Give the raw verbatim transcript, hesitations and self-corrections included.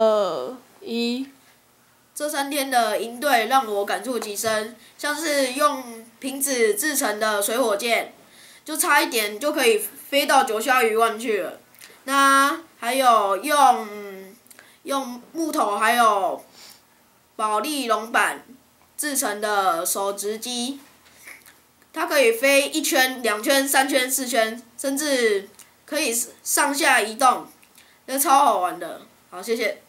二一。 这三天的营队让我感触极深，像是用瓶子制成的水火箭，就差一点就可以飞到九霄鱼湾去了。那还有用用木头还有保利龙板制成的手直机，它可以飞一圈、两圈、三圈、四圈，甚至可以上下移动，那超好玩的。好，谢谢。